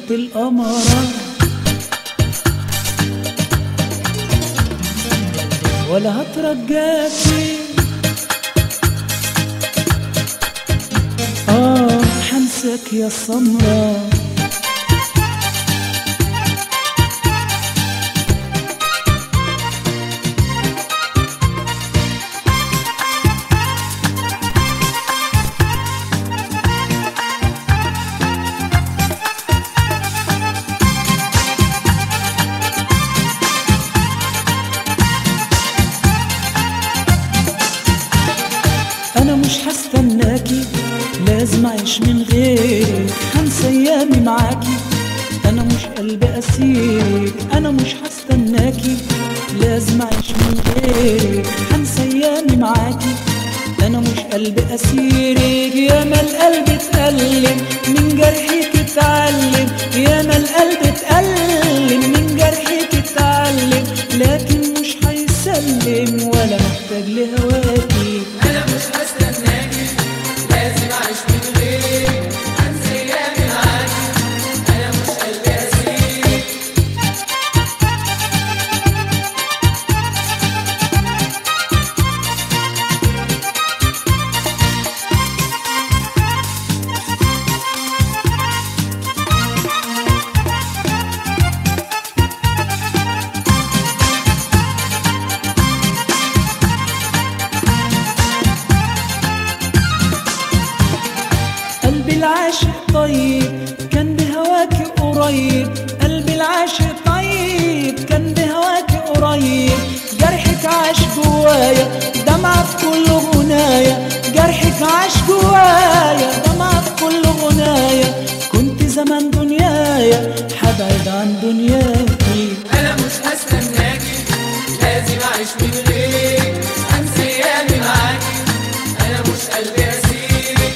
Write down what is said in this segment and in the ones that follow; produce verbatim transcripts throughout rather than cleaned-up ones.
وسط القمرة ولا هترجاكي. اه حنساك يا سمرة. أنا مش هستناكي، لازم أعيش من غيرك، هنسى أيامي معاكي. أنا مش قلبي أسيرك، أنا مش هستناكي، لازم أعيش من غيرك، هنسى أيامي معاكي. أنا مش قلبي أسيرك، ياما القلب اتألم من جرحك اتعلم، ياما القلب اتألم من جرحك اتعلم، لكن مش هيسلم ولا محتاج لهواكي. أنا مش هستناكي، لازم أعيش من غيرك، هنسى أيامي معاكي. أنا مش قلبي أسيرك. قلبي العاشق طيب كان بهواك قريب، قلبي العاشق طيب كان بهواك قريب، جرحك عاش جوايا دمعة في كل غنايا، جرحك عاش جوايا دمعة في كل غنايا، كنت زمان دنيايا حبعد عن دنياكي. أنا مش هستناكي، لازم أعيش من غيرك، هنسى أيامي معاكي. أنا مش قلبي أسيرك.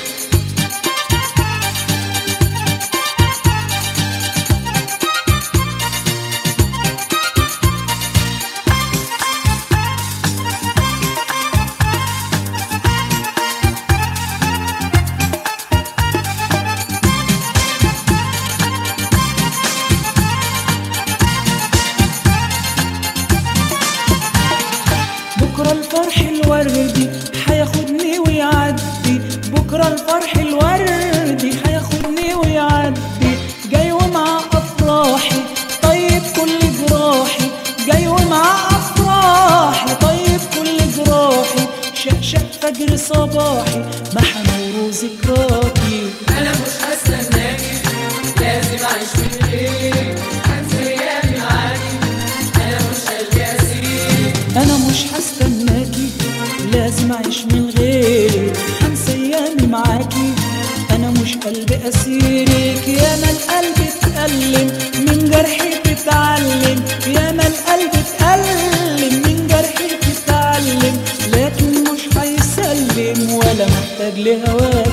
بكرة الفرح الوردي هياخدني ويعدي، بكرة الفرح الوردي هياخدني ويعدي، جاي ومع أفراحي طيب كل جراحي، جاي ومع أفراحي طيب كل جراحي، شقشق فجر صباحي محى نور ذكراكي. أنا مش هستناكي، لازم أعيش من غيرك، هنسى أيامي معاكي. أنا مش قلبي أسيرك. أنا مش هستناكي، لازم أعيش من غيرك، هنسى أيامي معاكي. أنا مش قلبي أسيرك، ياما القلب اتألم من جرحك اتعلم، ياما القلب اتألم من جرحك اتعلم، لكن مش هيسلم ولا محتاج لهواك.